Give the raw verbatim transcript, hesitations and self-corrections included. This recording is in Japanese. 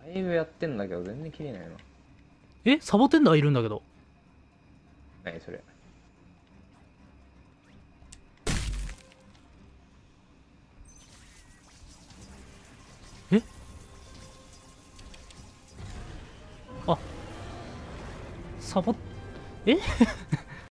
だいぶやってんだけど全然切れないな。 え、サボテンダーいるんだけど。 何それ。 えあ、サボ、え